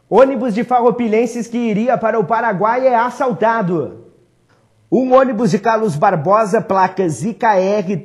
Ônibus de farroupilhenses que iria para o Paraguai é assaltado. Um ônibus de Carlos Barbosa, placas IKR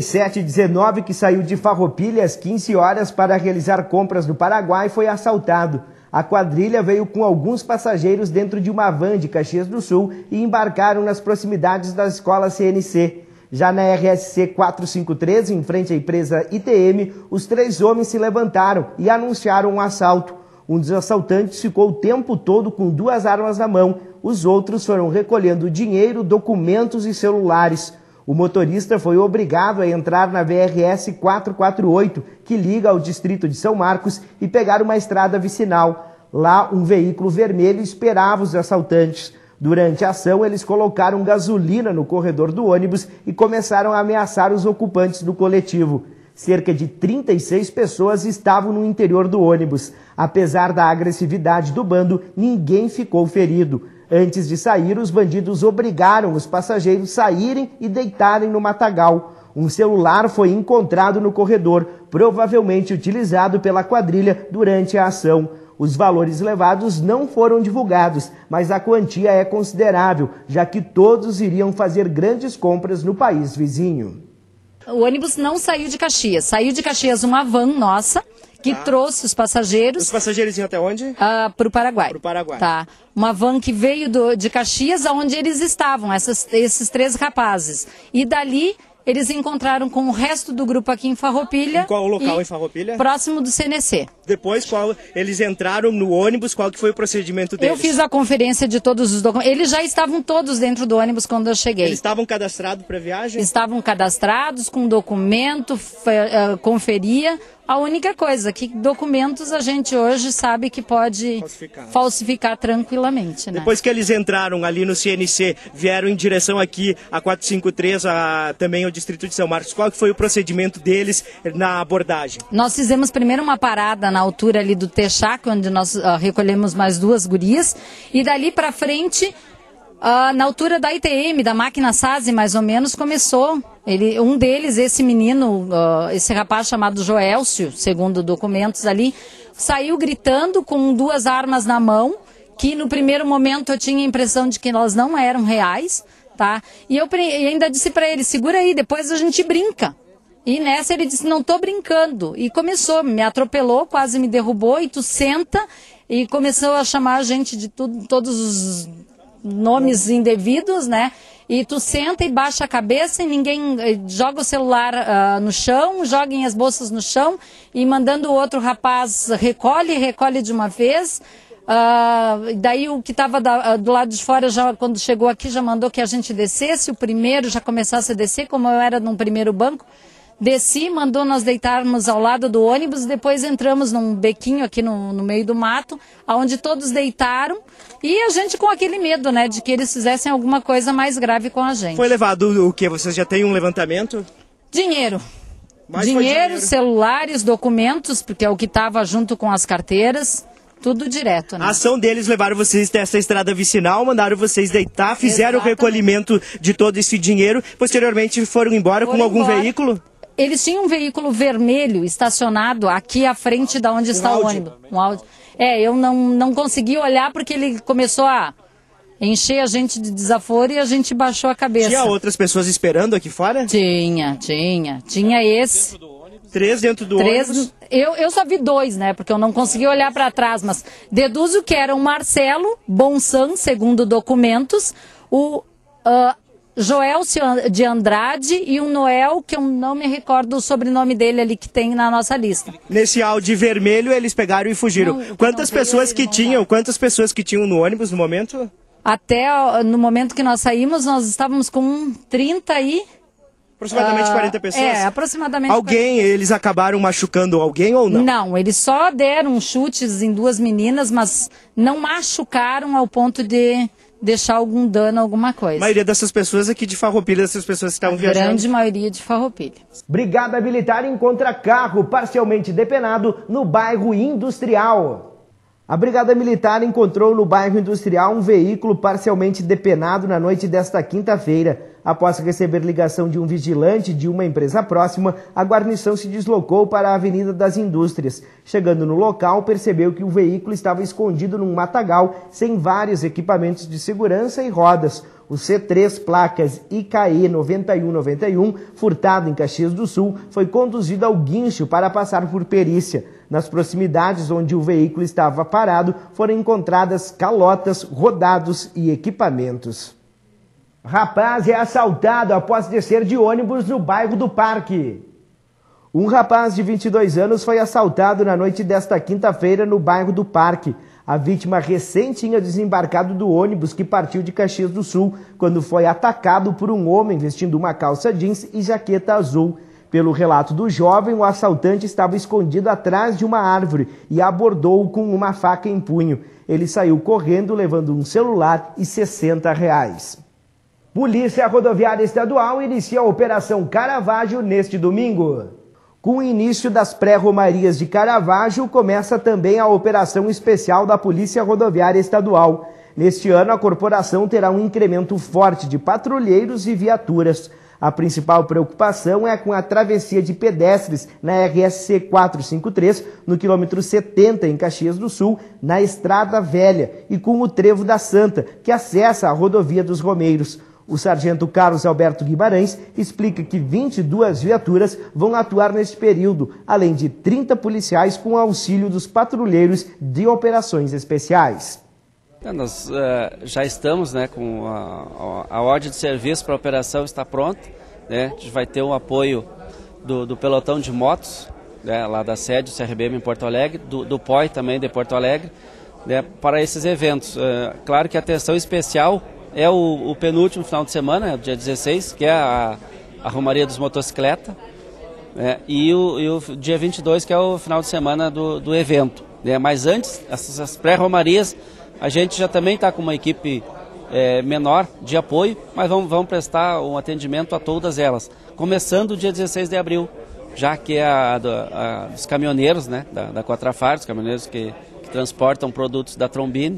3719, que saiu de Farroupilha às 15 horas para realizar compras no Paraguai, foi assaltado. A quadrilha veio com alguns passageiros dentro de uma van de Caxias do Sul e embarcaram nas proximidades da escola CNC. Já na RSC 453, em frente à empresa ITM, os 3 homens se levantaram e anunciaram um assalto. Um dos assaltantes ficou o tempo todo com 2 armas na mão. Os outros foram recolhendo dinheiro, documentos e celulares. O motorista foi obrigado a entrar na VRS 448, que liga ao distrito de São Marcos, e pegar uma estrada vicinal. Lá, um veículo vermelho esperava os assaltantes. Durante a ação, eles colocaram gasolina no corredor do ônibus e começaram a ameaçar os ocupantes do coletivo. Cerca de 36 pessoas estavam no interior do ônibus. Apesar da agressividade do bando, ninguém ficou ferido. Antes de sair, os bandidos obrigaram os passageiros a saírem e deitarem no matagal. Um celular foi encontrado no corredor, provavelmente utilizado pela quadrilha durante a ação. Os valores levados não foram divulgados, mas a quantia é considerável, já que todos iriam fazer grandes compras no país vizinho. O ônibus não saiu de Caxias. Saiu de Caxias uma van nossa, que trouxe os passageiros. Os passageiros iam até onde? Para o Paraguai. Para o Paraguai. Tá. Uma van que veio de Caxias, onde eles estavam, esses 3 rapazes. E dali eles encontraram com o resto do grupo aqui em Farroupilha. Em qual local em Farroupilha? Próximo do CNC. Depois, eles entraram no ônibus, qual que foi o procedimento deles? Eu fiz a conferência de todos os documentos. Eles já estavam todos dentro do ônibus quando eu cheguei. Eles estavam cadastrados para a viagem? Estavam cadastrados, com documento, conferia. A única coisa, que documentos a gente hoje sabe que pode falsificar tranquilamente, né? Depois que eles entraram ali no CNC, vieram em direção aqui a 453, também ao distrito de São Marcos, qual que foi o procedimento deles na abordagem? Nós fizemos primeiro uma parada na altura ali do Texaco, onde nós recolhemos mais 2 gurias, e dali para frente, na altura da ITM, da máquina SASE, mais ou menos, começou. Um deles, esse menino, esse rapaz chamado Joelcio, segundo documentos ali, saiu gritando com 2 armas na mão, que no primeiro momento eu tinha a impressão de que elas não eram reais, tá? E eu ainda disse para ele, segura aí, depois a gente brinca. E nessa ele disse, não tô brincando. E começou, me atropelou, quase me derrubou, e tu senta, e começou a chamar a gente de todos os nomes indevidos, né? E tu senta e baixa a cabeça e ninguém joga o celular no chão, joguem as bolsas no chão e mandando o outro rapaz recolhe de uma vez. Daí o que estava do lado de fora, já, quando chegou aqui, já mandou que a gente descesse, o primeiro já começasse a descer, como eu era num primeiro banco. Desci, mandou nós deitarmos ao lado do ônibus, depois entramos num bequinho aqui no meio do mato, onde todos deitaram, e a gente com aquele medo, né, de que eles fizessem alguma coisa mais grave com a gente. Foi levado o quê? Vocês já têm um levantamento? Dinheiro. Dinheiro, celulares, documentos, porque é o que estava junto com as carteiras. Tudo direto, né? A ação deles levaram vocês até essa estrada vicinal, mandaram vocês deitar, fizeram o recolhimento de todo esse dinheiro, posteriormente foram embora com algum veículo? Eles tinham um veículo vermelho estacionado aqui à frente da onde está o ônibus. Um Audi. Eu não consegui olhar porque ele começou a encher a gente de desaforo e a gente baixou a cabeça. Tinha outras pessoas esperando aqui fora? Tinha esse. 3 dentro do ônibus? Eu só vi 2, né? Porque eu não consegui olhar para trás, mas deduzo que era o Marcelo Bonsan, segundo documentos, o Joelcio de Andrade e um Noel, que eu não me recordo o sobrenome dele ali que tem na nossa lista. Nesse Audi vermelho eles pegaram e fugiram. Quantas pessoas que tinham no ônibus no momento? Até no momento que nós saímos, nós estávamos com 30 e... Aproximadamente 40 pessoas? Aproximadamente. Eles acabaram machucando alguém ou não? Não, eles só deram chutes em 2 meninas, mas não machucaram ao ponto de deixar algum dano, alguma coisa. A maioria dessas pessoas aqui de Farroupilha, dessas pessoas que estavam viajando? A grande maioria de Farroupilha. Brigada Militar encontra carro parcialmente depenado no bairro Industrial. A Brigada Militar encontrou no bairro Industrial um veículo parcialmente depenado na noite desta quinta-feira. Após receber ligação de um vigilante de uma empresa próxima, a guarnição se deslocou para a Avenida das Indústrias. Chegando no local, percebeu que o veículo estava escondido num matagal, sem vários equipamentos de segurança e rodas. O C3 placas IKE 9191, furtado em Caxias do Sul, foi conduzido ao guincho para passar por perícia. Nas proximidades onde o veículo estava parado, foram encontradas calotas, rodados e equipamentos. Rapaz é assaltado após descer de ônibus no bairro do Parque. Um rapaz de 22 anos foi assaltado na noite desta quinta-feira no bairro do Parque. A vítima recém tinha desembarcado do ônibus que partiu de Caxias do Sul, quando foi atacado por um homem vestindo uma calça jeans e jaqueta azul. Pelo relato do jovem, o assaltante estava escondido atrás de uma árvore e abordou-o com uma faca em punho. Ele saiu correndo levando um celular e R$60. Polícia Rodoviária Estadual inicia a Operação Caravaggio neste domingo. Com o início das pré-romarias de Caravaggio, começa também a operação especial da Polícia Rodoviária Estadual. Neste ano, a corporação terá um incremento forte de patrulheiros e viaturas. A principal preocupação é com a travessia de pedestres na RSC 453, no quilômetro 70, em Caxias do Sul, na Estrada Velha, e com o Trevo da Santa, que acessa a rodovia dos Romeiros. O sargento Carlos Alberto Guimarães explica que 22 viaturas vão atuar neste período, além de 30 policiais com auxílio dos patrulheiros de operações especiais. Nós já estamos, com a ordem de serviço para a operação está pronta. A gente vai ter um apoio do pelotão de motos, lá da sede do CRBM em Porto Alegre, do POI também de Porto Alegre, para esses eventos. Claro que a atenção especial é o penúltimo final de semana, dia 16, que é a Romaria dos Motocicletas, e o dia 22, que é o final de semana do evento. Mas antes, essas pré-romarias, a gente já também está com uma equipe menor de apoio, mas vamos prestar um atendimento a todas elas. Começando o dia 16 de abril, já que é a dos caminhoneiros, da Quatrafar, os caminhoneiros que transportam produtos da Trombini.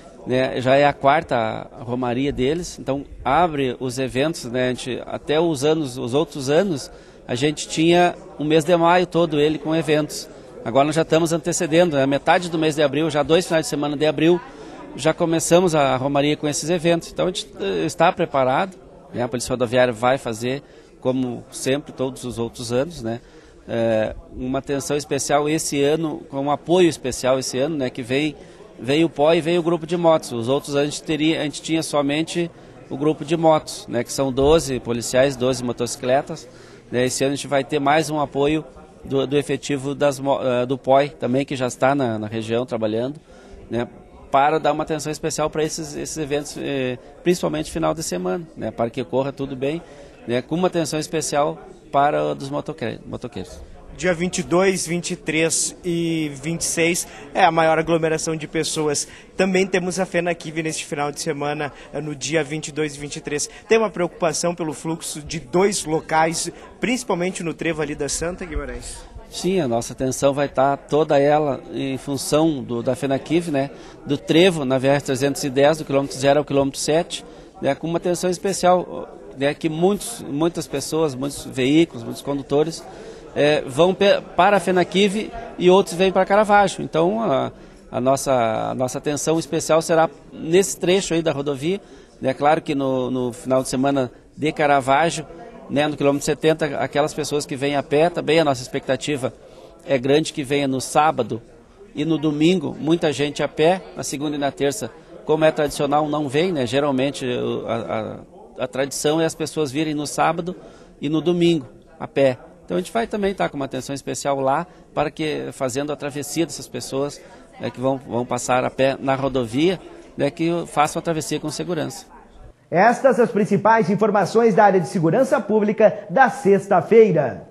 Já é a quarta romaria deles, então abre os eventos, até os outros anos, a gente tinha o mês de maio todo ele com eventos. Agora nós já estamos antecedendo, metade do mês de abril, já 2 finais de semana de abril, já começamos a romaria com esses eventos. Então a gente está preparado, a Polícia Rodoviária vai fazer, como sempre, todos os outros anos, uma atenção especial esse ano, com um apoio especial esse ano, que veio o POI e veio o grupo de motos. Os outros a gente tinha somente o grupo de motos, que são 12 policiais, 12 motocicletas. Esse ano a gente vai ter mais um apoio do efetivo do POI também, que já está na região trabalhando, para dar uma atenção especial para esses eventos, principalmente final de semana, para que ocorra tudo bem, com uma atenção especial para os motoqueiros. Dia 22, 23 e 26 é a maior aglomeração de pessoas. Também temos a FENAQUIV neste final de semana, no dia 22 e 23. Tem uma preocupação pelo fluxo de 2 locais, principalmente no trevo ali da Santa, Guimarães? Sim, a nossa atenção vai estar toda ela em função da FENAQUIV, do trevo na VR-310, do quilômetro 0 ao quilômetro 7, com uma atenção especial, que muitas pessoas, muitos veículos, muitos condutores vão para a FENAQUIV e outros vêm para Caravaggio. Então a nossa atenção especial será nesse trecho aí da rodovia. Claro que no final de semana de Caravaggio, no quilômetro 70, aquelas pessoas que vêm a pé, também a nossa expectativa é grande que venha no sábado e no domingo, muita gente a pé. Na segunda e na terça, como é tradicional, não vem, geralmente a tradição é as pessoas virem no sábado e no domingo a pé. Então a gente vai também estar com uma atenção especial lá, para que fazendo a travessia dessas pessoas que vão passar a pé na rodovia, que façam a travessia com segurança. Estas as principais informações da área de segurança pública da sexta-feira.